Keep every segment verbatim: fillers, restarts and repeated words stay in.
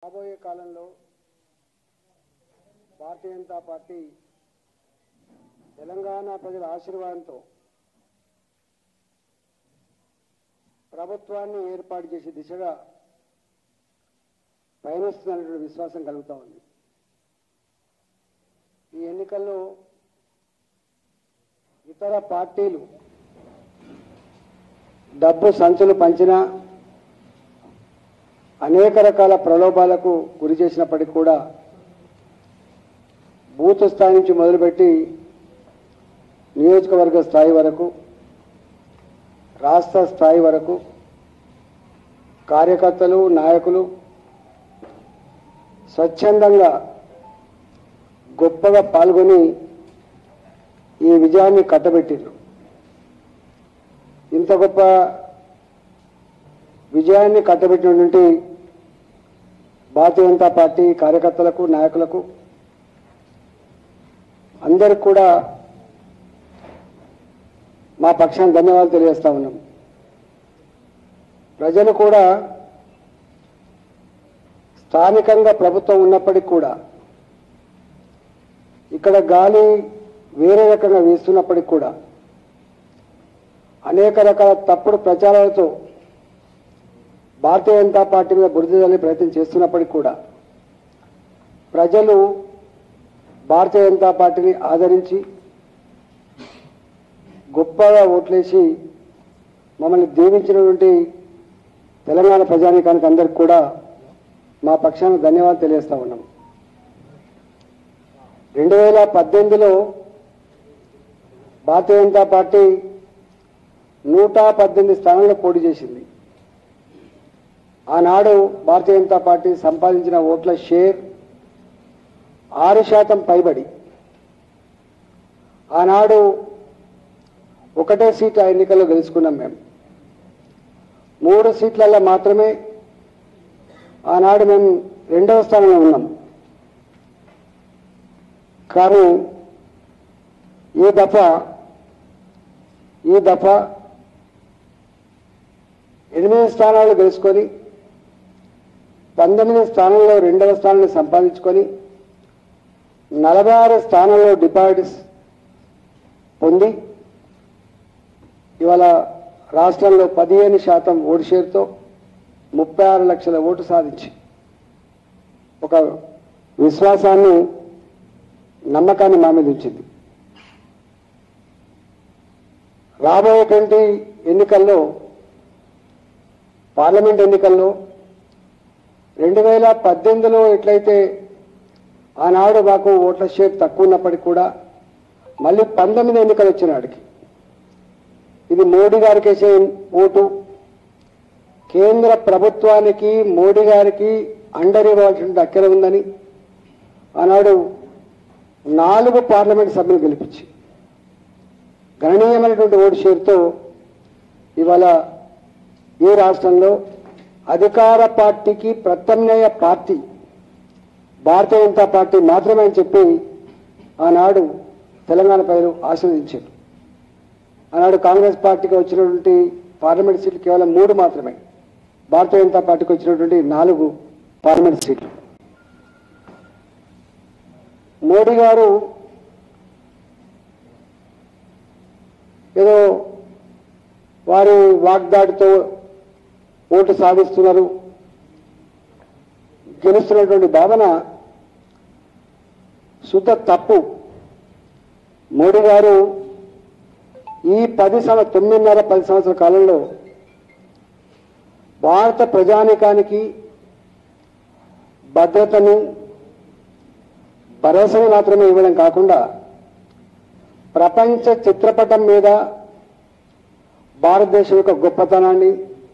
రాబోయే కాలంలో భారతీయ జనతా పార్టీ తెలంగాణ ప్రజల ఆశీర్వాదంతో ప్రభుత్వాన్ని ఏర్పాటు చేసే దిశగా పయనిస్తున్నటువంటి విశ్వాసం కలుగుతా ఉంది. ఈ ఎన్నికల్లో ఇతర పార్టీలు డబ్బు సంచులు పంచినా అనేక రకాల ప్రలోభాలకు గురి చేసినప్పటికీ కూడా బూత్ స్థాయి నుంచి మొదలుపెట్టి నియోజకవర్గ స్థాయి వరకు రాష్ట్ర స్థాయి వరకు కార్యకర్తలు నాయకులు స్వచ్ఛందంగా గొప్పగా పాల్గొని ఈ విజయాన్ని కట్టబెట్టారు. ఇంత గొప్ప విజయాన్ని కట్టబెట్టినటువంటి భారతీయ జనతా పార్టీ కార్యకర్తలకు నాయకులకు అందరికి కూడా మా పక్షాన్ని ధన్యవాదాలు తెలియజేస్తా ఉన్నాం. ప్రజలు కూడా స్థానికంగా ప్రభుత్వం ఉన్నప్పటికీ కూడా ఇక్కడ గాలి వేరే రకంగా వీస్తున్నప్పటికీ కూడా అనేక రకాల తప్పుడు ప్రచారాలతో భారతీయ జనతా పార్టీ మీద బురద జల్లే ప్రయత్నం చేస్తున్నప్పటికీ కూడా ప్రజలు భారతీయ జనతా పార్టీని ఆదరించి గొప్పగా ఓట్లేసి మమ్మల్ని దీవించినటువంటి తెలంగాణ ప్రజానీకానికి అందరికీ కూడా మా పక్షాన ధన్యవాదాలు తెలియజేస్తా ఉన్నాం. రెండు వేల పద్దెనిమిదిలో భారతీయ జనతా పార్టీ నూట పద్దెనిమిది స్థానాల్లో పోటీ చేసింది. ఆనాడు భారతీయ జనతా పార్టీ సంపాదించిన ఓట్ల షేర్ ఆరు శాతం పైబడి ఆనాడు ఒకటే సీట్ ఆ ఎన్నికల్లో గెలుచుకున్నాం. మేము మూడు సీట్లలో మాత్రమే ఆనాడు మేము రెండవ స్థానంలో ఉన్నాం. కానీ ఈ దఫా ఈ దఫా ఎనిమిది స్థానాలు గెలుచుకొని పంతొమ్మిది స్థానంలో రెండవ స్థానాన్ని సంపాదించుకొని నలభై ఆరు స్థానంలో డిపాజిట్స్ పొంది ఇవాళ రాష్ట్రంలో పదిహేను శాతం ఓటు షేర్తో ముప్పై ఆరు లక్షల ఓటు సాధించి ఒక విశ్వాసాన్ని నమ్మకాన్ని మా మీద ఉంచింది. రాబోయేటువంటి ఎన్నికల్లో పార్లమెంట్ ఎన్నికల్లో రెండు వేల పద్దెనిమిదిలో ఎట్లయితే ఆనాడు మాకు ఓట్ల షేర్ తక్కువ ఉన్నప్పటికీ కూడా మళ్ళీ పంతొమ్మిది ఎన్నికలు వచ్చినాడికి ఇది మోడీ గారికి వేసే ఓటు, కేంద్ర ప్రభుత్వానికి మోడీ గారికి అండర్ ఇవ్వాల్సిన అక్కర ఉందని ఆనాడు నాలుగు పార్లమెంట్ సభ్యులు గెలిపించి గణనీయమైనటువంటి ఓటు షేర్తో ఇవాళ ఈ రాష్ట్రంలో అధికార పార్టీకి ప్రత్యామ్నాయ పార్టీ భారతీయ జనతా పార్టీ మాత్రమే అని చెప్పి ఆనాడు తెలంగాణ ప్రజలు ఆశీర్వదించారు. ఆనాడు కాంగ్రెస్ పార్టీకి వచ్చినటువంటి పార్లమెంట్ సీట్లు కేవలం మూడు మాత్రమే, భారతీయ జనతా పార్టీకి వచ్చినటువంటి నాలుగు పార్లమెంట్ సీట్లు. మోడీ గారు ఏదో వారి వాగ్దాడితో ఓటు సాధిస్తున్నారు, గెలుస్తున్నటువంటి భావన శుద్ధ తప్పు. మోడీ గారు ఈ పది సంవత్సరం తొమ్మిదిన్నర పది సంవత్సరాల కాలంలో భారత ప్రజానీకానికి భద్రతని భరోసాని మాత్రమే ఇవ్వడం కాకుండా ప్రపంచ చిత్రపటం మీద భారతదేశం యొక్క గొప్పతనాన్ని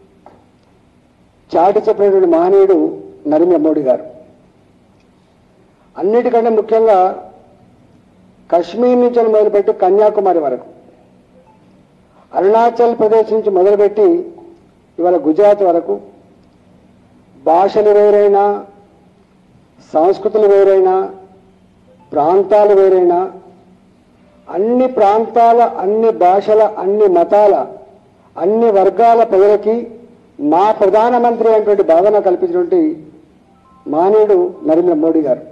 చాటి చెప్పినటువంటి మహనీయుడు నరేంద్ర మోడీ గారు. అన్నిటికంటే ముఖ్యంగా కశ్మీర్ నుంచి మొదలుపెట్టి కన్యాకుమారి వరకు, అరుణాచల్ ప్రదేశ్ నుంచి మొదలుపెట్టి ఇవాళ గుజరాత్ వరకు భాషలు వేరైనా, సంస్కృతులు వేరైనా, ప్రాంతాలు వేరైనా, అన్ని ప్రాంతాల అన్ని భాషల అన్ని మతాల అన్ని వర్గాల ప్రజలకి మా ప్రధానమంత్రి అనేటువంటి భావన కల్పించినటువంటి మానవుడు నరేంద్ర మోడీ గారు.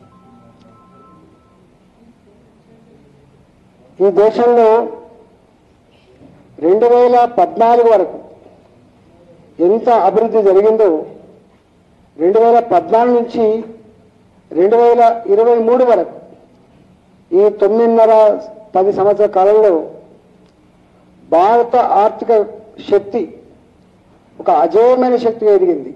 ఈ దేశంలో రెండు వేల పద్నాలుగు వరకు ఎంత అభివృద్ధి జరిగిందో రెండు వేల పద్నాలుగు నుంచి రెండు వేల ఇరవై మూడు వరకు ఈ తొమ్మిదిన్నర పది సంవత్సరాల కాలంలో భారత ఆర్థిక శక్తి ఒక అజేయమైన శక్తిగా ఎదిగింది.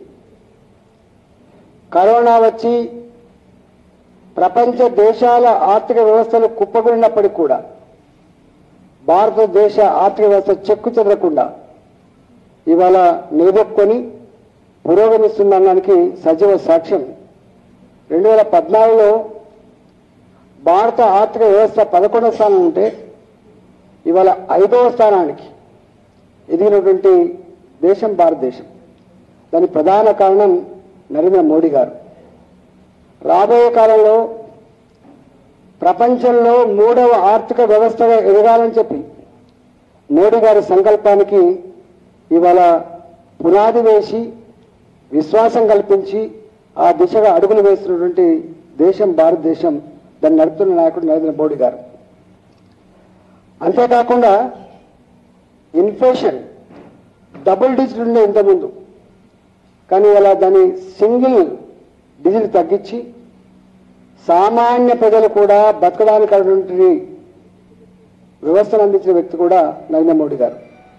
కరోనా వచ్చి ప్రపంచ దేశాల ఆర్థిక వ్యవస్థలు కుప్పగొన్నప్పటికీ కూడా భారతదేశ ఆర్థిక వ్యవస్థ చెక్కు చెదరకుండా ఇవాళ నిలదొక్కుని పురోగమిస్తుందనడానికి సజీవ సాక్ష్యం. రెండు వేల పద్నాలుగులో భారత ఆర్థిక వ్యవస్థ పదకొండవ స్థానం ఉంటే ఇవాళ ఐదవ స్థానానికి ఎదిగినటువంటి దేశం భారతదేశం. దానికి ప్రధాన కారణం నరేంద్ర మోడీ గారు. రాబోయే కాలంలో ప్రపంచంలో మూడవ ఆర్థిక వ్యవస్థగా ఎదగాలని చెప్పి మోడీ గారి సంకల్పానికి ఇవాళ పునాది వేసి విశ్వాసం కల్పించి ఆ దిశగా అడుగులు వేస్తున్నటువంటి దేశం భారతదేశం. దాన్ని నడుపుతున్న నాయకుడు నరేంద్ర మోడీ గారు. అంతేకాకుండా ఇన్ఫ్లేషన్ డబుల్ డిజిట్ ఉండే ఇంతకుముందు, కానీ ఇలా దాన్ని సింగిల్ డిజిట్ తగ్గించి సామాన్య ప్రజలు కూడా బతకడానికి అటువంటి వ్యవస్థను అందించిన వ్యక్తి కూడా నరేంద్ర మోడీ గారు.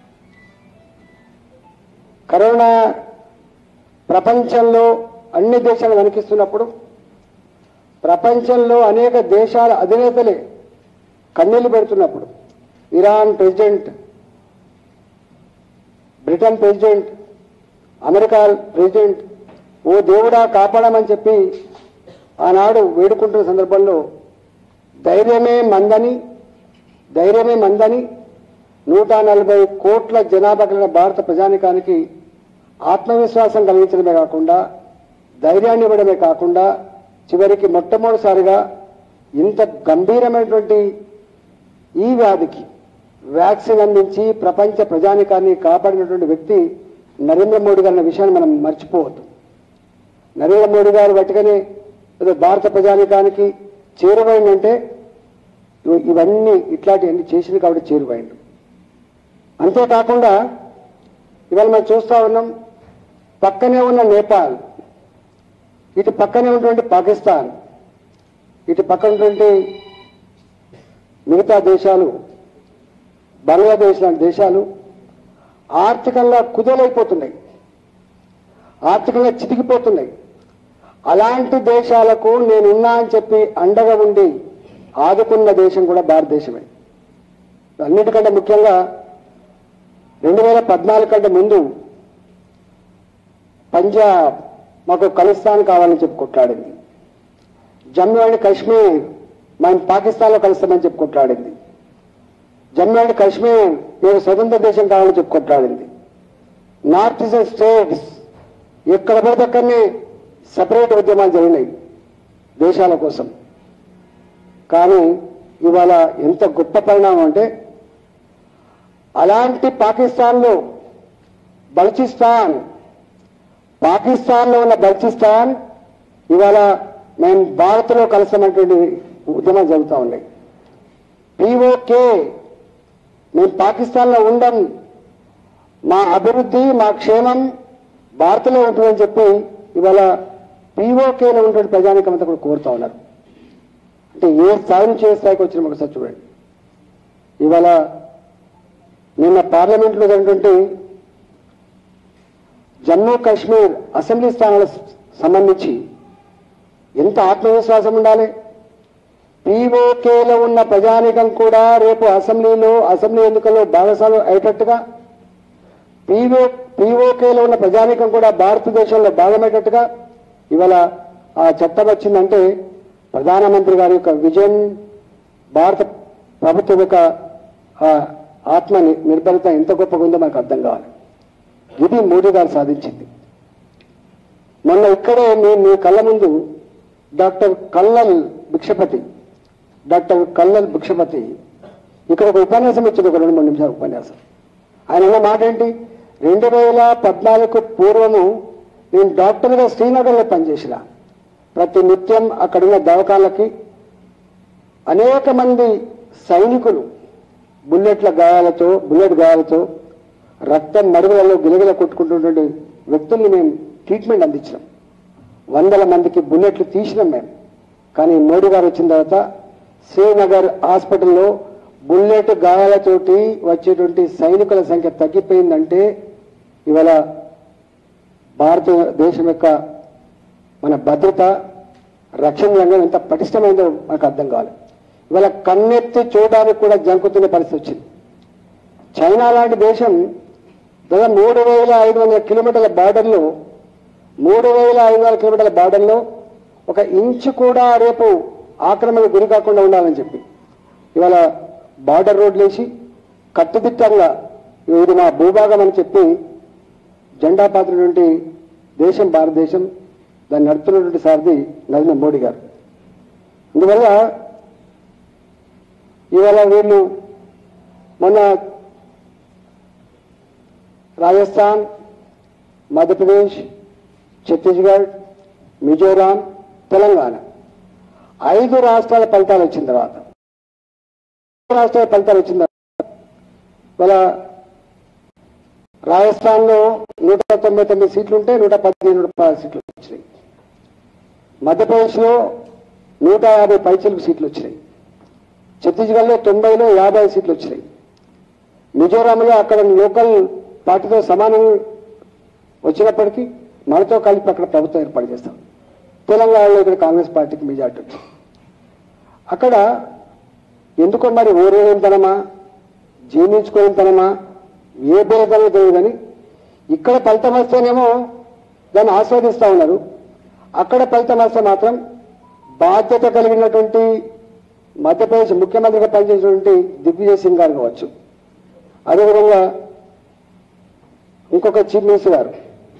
కరోనా ప్రపంచంలో అన్ని దేశాలు వణికిస్తున్నప్పుడు ప్రపంచంలో అనేక దేశాల అధినేతలే కన్నీళ్లు పెడుతున్నప్పుడు Iran president, Britain president, America president ఓ దేవుడా కాపాడమని చెప్పి ఆనాడు వేడుకుంటున్న సందర్భంలో ధైర్యమే మందని ధైర్యమే మందని నూట నలభై కోట్ల జనాభా కలిగిన భారత ప్రజానికానికి ఆత్మవిశ్వాసం కలిగించడమే కాకుండా ధైర్యాన్ని ఇవ్వడమే కాకుండా చివరికి మొట్టమొదటిసారిగా ఇంత గంభీరమైనటువంటి ఈ వ్యాధికి వ్యాక్సిన్ అందించి ప్రపంచ ప్రజానికాన్ని కాపాడినటువంటి వ్యక్తి నరేంద్ర మోడీ గారి విషయాన్ని మనం మర్చిపోవద్దు. నరేంద్ర మోడీ గారు బట్టుకనే ఏదో భారత ప్రజానికానికి చేరువైందంటే ఇవన్నీ ఇట్లాంటివన్నీ చేసింది కాబట్టి చేరువైండు. అంతేకాకుండా ఇవాళ మనం చూస్తూ ఉన్నాం, పక్కనే ఉన్న నేపాల్, ఇటు పక్కనే ఉన్నటువంటి పాకిస్తాన్, ఇటు పక్కన ఉన్నటువంటి మిగతా దేశాలు, బంగ్లాదేశ్ లాంటి దేశాలు ఆర్థికంగా కుదేలైపోతున్నాయి, ఆర్థికంగా చితికిపోతున్నాయి. అలాంటి దేశాలకు నేనున్నా అని చెప్పి అండగా ఉండి ఆదుకున్న దేశం కూడా భారతదేశమే. అన్నిటికంటే ముఖ్యంగా రెండు వేల పద్నాలుగు కంటే ముందు పంజాబ్ మాకు ఖలిస్తాన్ కావాలని చెప్పి కొట్లాడింది. జమ్మూ అండ్ కాశ్మీర్ మనం పాకిస్తాన్లో కలుస్తామని చెప్పి కొట్లాడింది. జమ్మూ అండ్ కాశ్మీర్ మేము స్వతంత్ర దేశం కావాలని చెప్పి కొట్లాడింది. నార్త్ ఈస్టర్న్ స్టేట్స్ ఎక్కడ పడితే అక్కడనే సపరేట్ ఉద్యమాలు జరిగినాయి దేశాల కోసం. కానీ ఇవాళ ఎంత గొప్ప పరిణామం అంటే అలాంటి పాకిస్తాన్లో బలూచిస్తాన్, పాకిస్తాన్లో ఉన్న బలూచిస్తాన్ ఇవాళ మేము భారత్లో కలిసినటువంటి ఉద్యమాలు జరుగుతూ ఉన్నాయి. పీఓకే మేము పాకిస్తాన్లో ఉండం, మా అభివృద్ధి మా క్షేమం భారత్లో ఉంటుందని చెప్పి ఇవాళ పీఓకేలో ఉన్నటువంటి ప్రజానికం అంతా కూడా కోరుతా ఉన్నారు. అంటే ఏ స్థాయి నుంచి ఏ స్థాయికి వచ్చిన ఒకసారి చూడండి. ఇవాళ నిన్న పార్లమెంట్లో జరిగినటువంటి జమ్మూ కాశ్మీర్ అసెంబ్లీ స్థానాలకు సంబంధించి ఎంత ఆత్మవిశ్వాసం ఉండాలి. పీఓకేలో ఉన్న ప్రజానికం కూడా రేపు అసెంబ్లీలో అసెంబ్లీ ఎన్నికల్లో భాగస్వామ్యం అయ్యేటట్టుగా, పీఓ పీఓకేలో ఉన్న ప్రజానికం కూడా భారతదేశంలో భాగమయ్యేటట్టుగా ఇవాళ ఆ చట్టం వచ్చిందంటే ప్రధానమంత్రి గారి యొక్క విజన్, భారత ప్రభుత్వం యొక్క ఆత్మ నిర్భరత ఎంత గొప్పగా ఉందో మనకు అర్థం కావాలి. ఇది మోడీ గారు సాధించింది. మొన్న ఇక్కడే నేను మీ కళ్ళ ముందు డాక్టర్ కల్లల్ భిక్షపతి డాక్టర్ కల్లల్ భిక్షపతి ఇక్కడ ఒక ఉపన్యాసం ఇచ్చింది, ఒక రెండు మూడు నిమిషాల ఉపన్యాసం. ఆయన అన్న మాట ఏంటి, రెండు వేల పద్నాలుగు పూర్వము నేను డాక్టర్గా శ్రీనగర్లో పనిచేసిన ప్రతి నిత్యం అక్కడున్న దవాఖానలకి అనేక మంది సైనికులు బుల్లెట్ల గాయాలతో బుల్లెట్ గాయాలతో రక్తం మడుగులలో గిలగిల కొట్టుకుంటున్నటువంటి వ్యక్తుల్ని మేము ట్రీట్మెంట్ అందించాం. వందల మందికి బుల్లెట్లు తీసినాం మేము. కానీ మోడీ గారు వచ్చిన తర్వాత శ్రీనగర్ హాస్పిటల్లో బుల్లెట్ గాయాలతోటి వచ్చేటువంటి సైనికుల సంఖ్య తగ్గిపోయిందంటే ఇవాళ భారతదేశం యొక్క మన భద్రత రక్షణ రంగం ఎంత పటిష్టమైందో మనకు అర్థం కావాలి. ఇవాళ కన్నెత్తి చూడడానికి కూడా జంకుతున్న పరిస్థితి వచ్చింది. చైనా లాంటి దేశం దాదాపు మూడు వేల ఐదు వందల కిలోమీటర్ల బార్డర్లో మూడు వేల ఐదు వందల కిలోమీటర్ల బార్డర్లో ఒక ఇంచు కూడా రేపు ఆక్రమణకు గురి కాకుండా ఉండాలని చెప్పి ఇవాళ బార్డర్ రోడ్లు వేసి కట్టుదిట్టంగా ఇది మా భూభాగం అని చెప్పి జెండా పాత్రటువంటి దేశం భారతదేశం, దాన్ని నడుపుతున్నటువంటి సారథి నరేంద్ర మోడీ గారు. అందువల్ల ఇవాళ వీళ్ళు మొన్న రాజస్థాన్, మధ్యప్రదేశ్, ఛత్తీస్గఢ్, మిజోరాం, తెలంగాణ ఐదు రాష్ట్రాల ఫలితాలు వచ్చిన తర్వాత రాష్ట్రాల ఫలితాలు వచ్చిన తర్వాత ఇవాళ రాజస్థాన్లో నూట తొంభై తొమ్మిది సీట్లు ఉంటే నూట పదిహేను నూట పదహారు సీట్లు వచ్చినాయి. మధ్యప్రదేశ్లో నూట యాభై పైచిలకు సీట్లు వచ్చినాయి. ఛత్తీస్గఢ్లో తొంభైలో యాభై సీట్లు వచ్చినాయి. మిజోరాంలో అక్కడ లోకల్ పార్టీతో సమానం వచ్చినప్పటికీ మనతో కలిపి అక్కడ ప్రభుత్వం ఏర్పాటు చేస్తాం. తెలంగాణలో ఇక్కడ కాంగ్రెస్ పార్టీకి మెజార్టీ వచ్చింది. అక్కడ ఎందుకో మరి ఓరేంతనమా జీర్ణించుకోలేంతనమా ఏ బేరతనమో తెలియదు కానీ ఇక్కడ ఫలితం వస్తేనేమో దాన్ని ఆస్వాదిస్తూ ఉన్నారు. అక్కడ ఫలితం వస్తే మాత్రం బాధ్యత కలిగినటువంటి మధ్యప్రదేశ్ ముఖ్యమంత్రిగా పనిచేసినటువంటి దిగ్విజయ్ సింగ్ గారు కావచ్చు, అదేవిధంగా ఇంకొక చీఫ్ మినిస్టర్ గారు,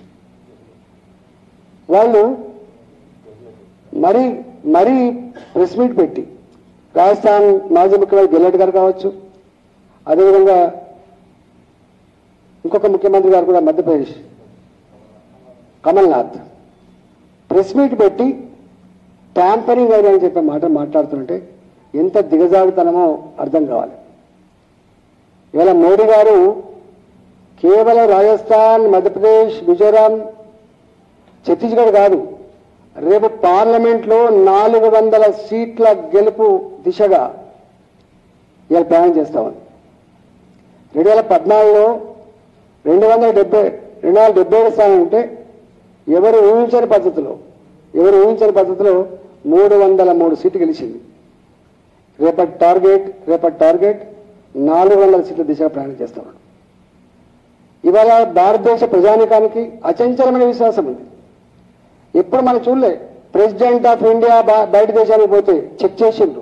వాళ్ళు మరీ మరీ ప్రెస్ మీట్ పెట్టి రాజస్థాన్ మాజీ ముఖ్యమంత్రి గెహ్లోట్ గారు కావచ్చు, అదేవిధంగా ఇంకొక ముఖ్యమంత్రి గారు కూడా మధ్యప్రదేశ్ కమల్నాథ్ ప్రెస్ మీట్ పెట్టి ట్యాంపరింగ్ అయినా అని చెప్పే మాట మాట్లాడుతుంటే ఎంత దిగజారుతనమో అర్థం కావాలి. ఇవాళ మోడీ గారు కేవలం రాజస్థాన్, మధ్యప్రదేశ్, మిజోరాం, ఛత్తీస్గఢ్ కాదు, రేపు పార్లమెంట్లో నాలుగు వందల సీట్ల గెలుపు దిశగా ఇవాళ ప్రయాణం చేస్తామని. రెండు వేల పద్నాలుగులో రెండు వందల డెబ్బై రెండు వందల డెబ్బై ఏడు స్థానం ఉంటే ఎవరు ఊహించని పద్ధతిలో ఎవరు ఊహించని పద్ధతిలో మూడు వందల మూడు సీట్లు గెలిచింది. రేపటి టార్గెట్ రేపటి టార్గెట్ నాలుగు వందల సీట్ల దిశగా ప్రయాణం చేస్తామని. ఇవాళ భారతదేశ ప్రజానికానికి అచంచలమైన విశ్వాసం ఉంది. ఎప్పుడు మనం చూడలే, ప్రెసిడెంట్ ఆఫ్ ఇండియా బయట దేశానికి పోతే చెక్ చేసిండ్రు,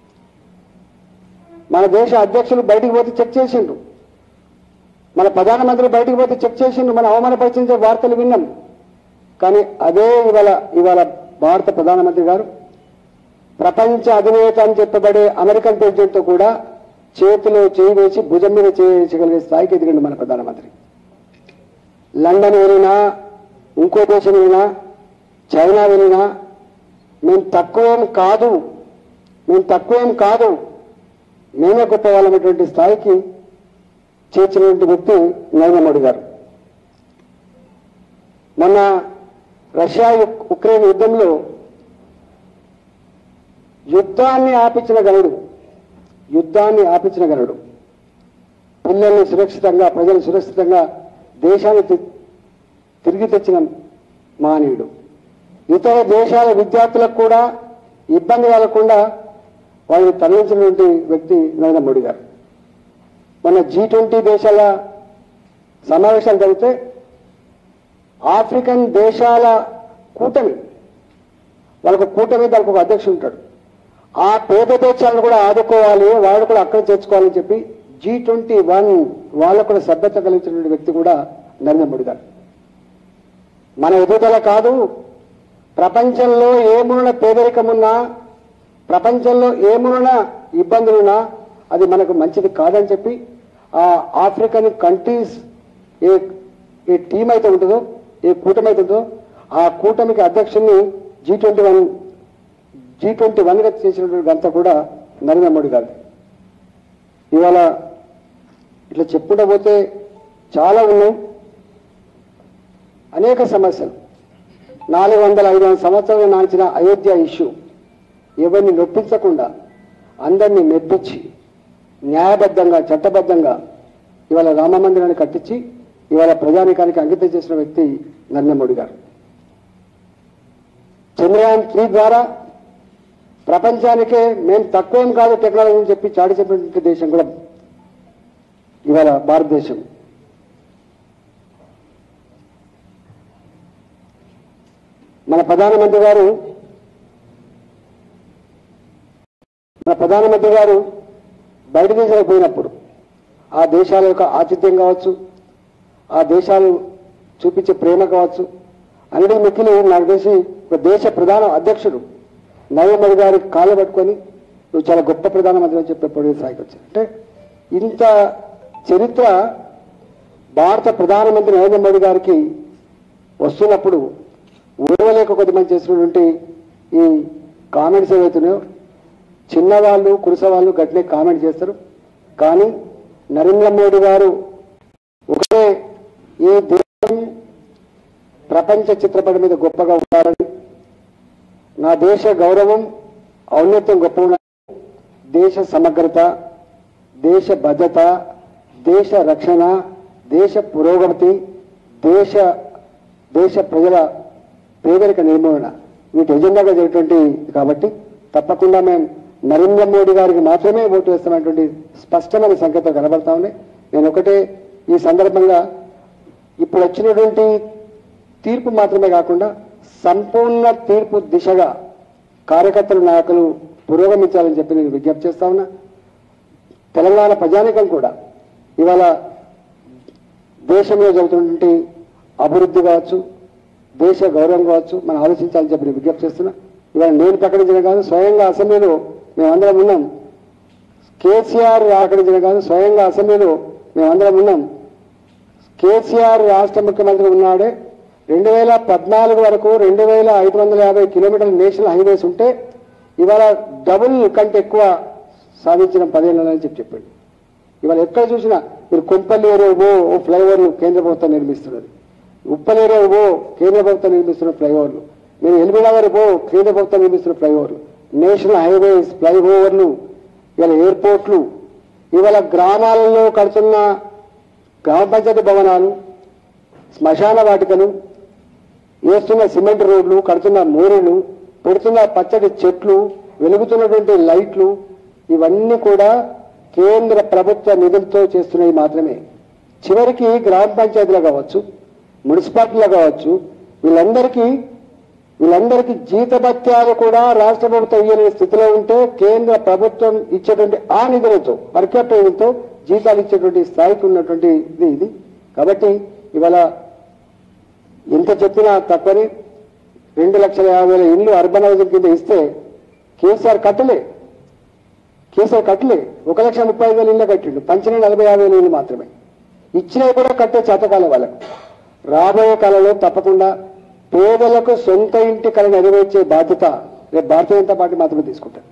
మన దేశ అధ్యక్షులు బయటికి పోతే చెక్ చేసిండ్రు, మన ప్రధానమంత్రి బయటికి పోతే చెక్ చేసిండ్రు, మన అవమానపరిచే వార్తలు విన్నాం. కానీ అదే ఇవాళ ఇవాళ భారత ప్రధానమంత్రి గారు ప్రపంచ అధినేత అని చెప్పబడే అమెరికన్ ప్రెసిడెంట్తో కూడా చేతిలో చేయి వేసి భుజం మీద చేయగలిగే స్థాయికి ఎదిగిండు మన ప్రధానమంత్రి. లండన్ వెళ్ళినా, ఇంకో దేశం వెళ్ళినా, చైనా వెళ్ళినా మేము తక్కువేం కాదు మేము తక్కువేం కాదు మేమే గొప్ప వాళ్ళమైనటువంటి స్థాయికి చేర్చినటువంటి వ్యక్తి నరేంద్ర మోడీ గారు. మొన్న రష్యా ఉక్రెయిన్ యుద్ధంలో యుద్ధాన్ని ఆపించిన గనుడు యుద్ధాన్ని ఆపించిన గనుడు పిల్లల్ని సురక్షితంగా, ప్రజలు సురక్షితంగా దేశాన్ని తిరిగి తెచ్చిన మహనీయుడు. ఇతర దేశాల విద్యార్థులకు కూడా ఇబ్బంది కలగకుండా వాళ్ళని తరలించినటువంటి వ్యక్తి నరేంద్ర మోడీ గారు. మన జీ ట్వంటీ దేశాల సమావేశాలు జరిగితే ఆఫ్రికన్ దేశాల కూటమి, వాళ్ళకు కూటమి, దానికి ఒక అధ్యక్షుడు ఉంటాడు, ఆ పేద దేశాలను కూడా ఆదుకోవాలి, వాళ్ళు కూడా అక్కడ చేర్చుకోవాలని చెప్పి జీ ట్వంటీ వన్ వాళ్ళకు కూడా సభ్యత కలిగించినటువంటి వ్యక్తి కూడా నరేంద్ర మోడీ గారు. మన ఎదుగుదల కాదు, ప్రపంచంలో ఏమున్న పేదరికమున్నా, ప్రపంచంలో ఏమున్న ఇబ్బందులున్నా అది మనకు మంచిది కాదని చెప్పి ఆ ఆఫ్రికన్ కంట్రీస్ ఏ ఏ టీం అయితే ఉంటుందో, ఏ కూటమి అయితే ఉంటుందో ఆ కూటమికి అధ్యక్షుడిని G twenty one G twenty వన్గా చేసినటువంటి అంతా కూడా నరేంద్ర మోడీ గారు. ఇవాళ ఇట్లా చెప్పుకుంటూ పోతే చాలా ఉన్నాయి, అనేక సమస్యలు. నాలుగు వందల ఐదు వందల సంవత్సరాలు నాంచిన అయోధ్య ఇష్యూ ఎవరిని నొప్పించకుండా అందరినీ మెప్పించి న్యాయబద్ధంగా చట్టబద్ధంగా ఇవాళ రామ మందిరాన్ని కట్టించి ఇవాళ ప్రజానీకానికి అంకితం చేసిన వ్యక్తి నరేంద్ర మోడీ గారు. చంద్రయాన్ త్రీ ద్వారా ప్రపంచానికే మేము తక్కువేం కాదు టెక్నాలజీ అని చెప్పి చాటి చెప్పినటువంటి దేశం కూడా ఇవాళ భారతదేశం. మన ప్రధానమంత్రి గారు మన ప్రధానమంత్రి గారు బయట దేశాలకు పోయినప్పుడు ఆ దేశాల యొక్క ఆతిథ్యం కావచ్చు, ఆ దేశాలు చూపించే ప్రేమ కావచ్చు, అన్నిటి మిక్కిలి నాకు తెలిసి ఒక దేశ ప్రధాన అధ్యక్షుడు నరేంద్ర మోడీ గారి కాళ్ళు పట్టుకొని నువ్వు చాలా గొప్ప ప్రధానమంత్రి అని చెప్పేప్పుడు స్థాయికి వచ్చారు. అంటే ఇంత చరిత్ర భారత ప్రధానమంత్రి నరేంద్ర మోడీ గారికి వస్తున్నప్పుడు ఊరవలేక కొద్దిమంది చేసినటువంటి ఈ కామెంట్స్ ఏవైతున్నాయో చిన్నవాళ్ళు కురుసవాళ్ళు గట్టినే కామెంట్ చేస్తారు. కానీ నరేంద్ర మోడీ గారు ఒకటే ఈ దేశం ప్రపంచ చిత్రపటం మీద గొప్పగా ఉన్నారని, నా దేశ గౌరవం ఔన్నత్యం గొప్ప ఉన్న దేశ సమగ్రత, దేశ భద్రత, దేశ రక్షణ, దేశ పురోగతి, దేశ దేశ ప్రజల పేదరిక నిర్మూలన వీటి ఎజెండాగా జరిగినటువంటి కాబట్టి తప్పకుండా మేము నరేంద్ర మోడీ గారికి మాత్రమే ఓటు వేస్తామనేటువంటి స్పష్టమైన సంకేతాలు కనబడతా ఉన్నాయి. నేను ఒకటే ఈ సందర్భంగా ఇప్పుడు వచ్చినటువంటి తీర్పు మాత్రమే కాకుండా సంపూర్ణ తీర్పు దిశగా కార్యకర్తల నాయకులు పురోగమించాలని చెప్పి నేను విజ్ఞప్తి చేస్తా ఉన్నా. తెలంగాణ ప్రజానీకం కూడా ఇవాళ దేశంలో జరుగుతున్నటువంటి అభివృద్ధి కావచ్చు, దేశ గౌరవం కావచ్చు మనం ఆలోచించాలని చెప్పి నేను విజ్ఞప్తి చేస్తున్నా. ఇవాళ నేను ప్రకటించడం కాదు, స్వయంగా అసెంబ్లీలో మేమందరం ఉన్నాం. కేసీఆర్ ప్రకటించడం కాదు, స్వయంగా అసెంబ్లీలో మేమందరం ఉన్నాం. కేసీఆర్ రాష్ట్ర ముఖ్యమంత్రి ఉన్నాడే రెండు వేల పద్నాలుగు వరకు రెండు వేల ఐదు వందల యాభై కిలోమీటర్ల నేషనల్ హైవేస్ ఉంటే ఇవాళ డబుల్ కంటే ఎక్కువ సాధించిన పదేళ్ళని చెప్పి చెప్పండి. ఇవాళ ఎక్కడ చూసినా మీరు కొంపల్లి ఏరియా ఓ ఫ్లైఓవర్లు కేంద్ర ప్రభుత్వం నిర్మిస్తున్నది, ఉప్పల్ ఏరియా ఓ కేంద్ర ప్రభుత్వం నిర్మిస్తున్న ఫ్లైఓవర్లు, మీరు ఎల్బీనగర్ ఓ కేంద్ర ప్రభుత్వం నిర్మిస్తున్న ఫ్లైఓవర్లు, నేషనల్ హైవేస్, ఫ్లైఓవర్లు, ఇవాళ ఎయిర్పోర్ట్లు, ఇవాళ గ్రామాలలో కడుతున్న గ్రామ పంచాయతీ భవనాలు, శ్మశాన వాటికలు, వేస్తున్న సిమెంట్ రోడ్లు, కడుతున్న మోరీలు, పెడుతున్న పచ్చడి చెట్లు, వెలుగుతున్నటువంటి లైట్లు, ఇవన్నీ కూడా కేంద్ర ప్రభుత్వ నిధులతో చేస్తున్నవి మాత్రమే. చివరికి గ్రామ పంచాయతీలో కావచ్చు, మున్సిపాలిటీలో కావచ్చు, వీళ్ళందరికీ వీళ్ళందరికీ జీతభత్యాలు కూడా రాష్ట్ర ప్రభుత్వం ఇయ్యలేని స్థితిలో ఉంటే కేంద్ర ప్రభుత్వం ఇచ్చేటువంటి ఆ నిధులతో పర్క్యాప్టైన్తో జీతాలు ఇచ్చేటువంటి స్థాయికి ఉన్నటువంటి ఇది ఇది కాబట్టి ఇవాళ ఎంత చెప్పినా తప్పని రెండు లక్షల యాభై వేల ఇళ్ళు అర్బన్ హౌసింగ్ కింద ఇస్తే కేసీఆర్ కట్టలే కేసీఆర్ కట్టలే ఒక లక్ష ముప్పై ఐదు వేల ఇళ్ళు కట్టిండు, పంచిన నలభై యాభై వేల ఇళ్ళు మాత్రమే ఇచ్చినవి కూడా కట్టే చేతకాలే వాళ్ళకు. రాబోయే కాలంలో తప్పకుండా పేదలకు సొంత ఇంటి కళ నెరవేర్చే బాధ్యత రేపు భారతీయ జనతా పార్టీ మాత్రమే తీసుకుంటారు.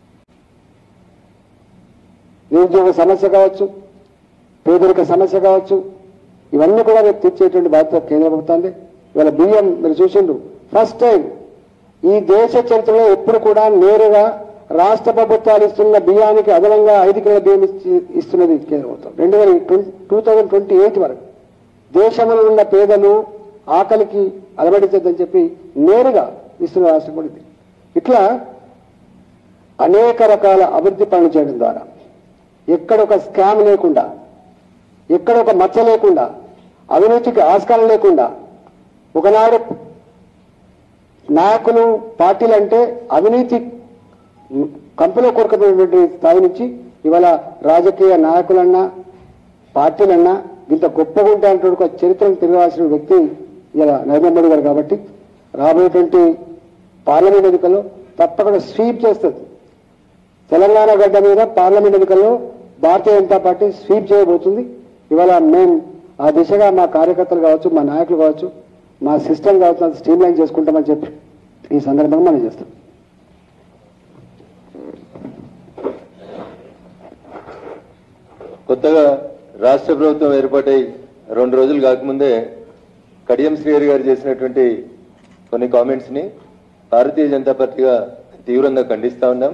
నిరుద్యోగ సమస్య కావచ్చు, పేదరిక సమస్య కావచ్చు, ఇవన్నీ కూడా రేపు తీర్చేటువంటి బాధ్యత కేంద్ర ప్రభుత్వాన్ని. ఇవాళ బియ్యం మీరు చూసిండు, ఫస్ట్ టైం ఈ దేశ చరిత్రలో ఎప్పుడు కూడా నేరుగా రాష్ట్ర ప్రభుత్వాలు ఇస్తున్న బియ్యానికి అదనంగా ఐదు కిలోల బియ్యం ఇస్తున్నది కేంద్ర ప్రభుత్వం. రెండు వేల టూ థౌజండ్ ట్వంటీ ఎయిట్ వరకు దేశంలో ఉన్న పేదలు ఆకలికి అలవడించద్దని చెప్పి నేరుగా ఇస్తున్న రాష్ట్రం కూడా ఇది. ఇట్లా అనేక రకాల అభివృద్ధి పనులు చేయడం ద్వారా ఎక్కడ ఒక స్కామ్ లేకుండా, ఎక్కడ ఒక మచ్చ లేకుండా, అవినీతికి ఆస్కారం లేకుండా, ఒకనాడు నాయకులు పార్టీలు అంటే అవినీతి కంపెనీ కొరకటువంటి స్థాయి నుంచి ఇవాళ రాజకీయ నాయకులన్నా పార్టీలన్నా ఇంత గొప్పగా ఉంటాయంటే ఒక చరిత్రను తిరగాల్సిన వ్యక్తి ఇలా నరేంద్ర మోడీ గారు. కాబట్టి రాబోయేటువంటి పార్లమెంట్ ఎన్నికల్లో తప్పకుండా స్వీప్ చేస్తుంది. తెలంగాణ గడ్డ మీద పార్లమెంట్ ఎన్నికల్లో భారతీయ జనతా పార్టీ స్వీప్ చేయబోతుంది. ఇవాళ మేము ఆ దిశగా మా కార్యకర్తలు కావచ్చు, మా నాయకులు కావచ్చు, మా సిస్టమ్ కావచ్చు స్ట్రీమ్ లైన్ చేసుకుంటామని చెప్పి ఈ సందర్భంగా మనం చేస్తాం. కొత్తగా రాష్ట్ర ప్రభుత్వం ఏర్పాటై రెండు రోజులు కాకముందే కడియం శ్రీహరి గారు చేసినటువంటి కొన్ని కామెంట్స్ ని భారతీయ జనతా పార్టీగా తీవ్రంగా ఖండిస్తా ఉన్నాం.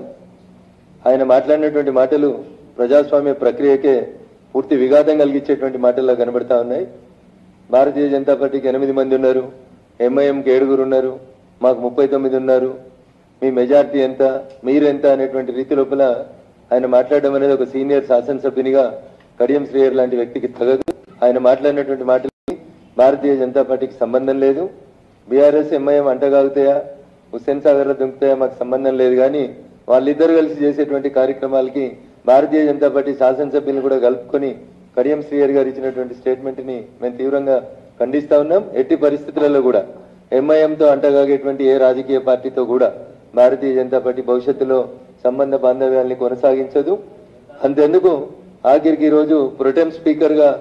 ఆయన మాట్లాడినటువంటి మాటలు ప్రజాస్వామ్య ప్రక్రియకే పూర్తి విఘాతం కలిగించేటువంటి మాటల్లో కనబడతా ఉన్నాయి. భారతీయ జనతా పార్టీకి ఎనిమిది మంది ఉన్నారు, ఎంఐఎంకి ఏడుగురు ఉన్నారు, మాకు ముప్పై తొమ్మిది ఉన్నారు, మీ మెజార్టీ ఎంత, మీరెంత అనేటువంటి రీతి లోపల ఆయన మాట్లాడడం అనేది ఒక సీనియర్ శాసనసభ్యునిగా కడియం శ్రీహరి లాంటి వ్యక్తికి తగదు. ఆయన మాట్లాడినటువంటి మాటలకి భారతీయ జనతా పార్టీకి సంబంధం లేదు. బీఆర్ఎస్ ఎంఐఎం అంటగాగుతాయా, హుస్సేన్ సాగర్ లో దుంకుతాయా మాకు సంబంధం లేదు. కానీ వాళ్ళిద్దరు కలిసి చేసేటువంటి కార్యక్రమాలకి భారతీయ జనతా పార్టీ శాసనసభ్యులను కూడా కలుపుకొని కడియం శ్రీహరి గారు ఇచ్చినటువంటి స్టేట్మెంట్ ని మేము తీవ్రంగా ఖండిస్తా ఉన్నాం. ఎట్టి పరిస్థితులలో కూడా ఎంఐఎంతో అంటగాగేటువంటి ఏ రాజకీయ పార్టీతో కూడా భారతీయ జనతా పార్టీ భవిష్యత్తులో సంబంధ బాంధవ్యాల్ని కొనసాగించదు. అంతెందుకు ఆఖరికి ఈ రోజు ప్రొటెం స్పీకర్ గా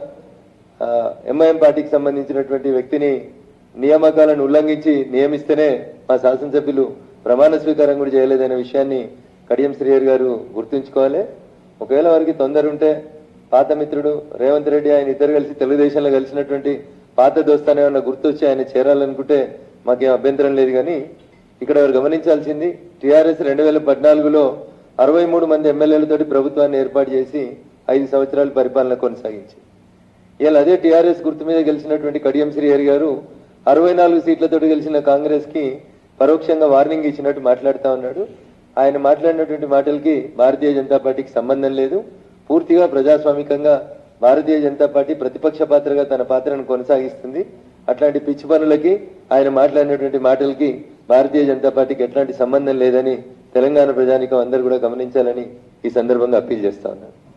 ఎంఐఎం పార్టీకి సంబంధించినటువంటి వ్యక్తిని నియామకాలను ఉల్లంఘించి నియమిస్తేనే మా శాసనసభ్యులు ప్రమాణ స్వీకారం కూడా చేయలేదనే విషయాన్ని కడియం శ్రీహరి గారు గుర్తుంచుకోవాలి. ఒకవేళ వారికి తొందర ఉంటే పాత మిత్రుడు రేవంత్ రెడ్డి ఆయన ఇద్దరు కలిసి తెలుగుదేశంలో కలిసినటువంటి పాత దోస్తానే ఉన్న గుర్తొచ్చి ఆయన చేరాలనుకుంటే మాకేం అభ్యంతరం లేదు. కానీ ఇక్కడ వారు గమనించాల్సింది టీఆర్ఎస్ రెండు వేల పద్నాలుగులో అరవై మూడు మంది ఎమ్మెల్యేలతోటి ప్రభుత్వాన్ని ఏర్పాటు చేసి ఐదు సంవత్సరాల పరిపాలన కొనసాగించి ఇలా అదే టీఆర్ఎస్ గుర్తు మీద గెలిచినటువంటి కడియం శ్రీహరి గారు అరవై నాలుగు సీట్లతోటి గెలిచిన కాంగ్రెస్ కి పరోక్షంగా వార్నింగ్ ఇచ్చినట్టు మాట్లాడుతా ఉన్నాడు. ఆయన మాట్లాడినటువంటి మాటలకి భారతీయ జనతా పార్టీకి సంబంధం లేదు. పూర్తిగా ప్రజాస్వామికంగా భారతీయ జనతా పార్టీ ప్రతిపక్ష పాత్రగా తన పాత్రను కొనసాగిస్తుంది. అట్లాంటి పిచ్చి పనులకి ఆయన మాట్లాడినటువంటి మాటలకి భారతీయ జనతా పార్టీకి ఎట్లాంటి సంబంధం లేదని తెలంగాణ ప్రజానికం అందరూ కూడా గమనించాలని ఈ సందర్భంగా అప్పీల్ చేస్తా ఉన్నారు.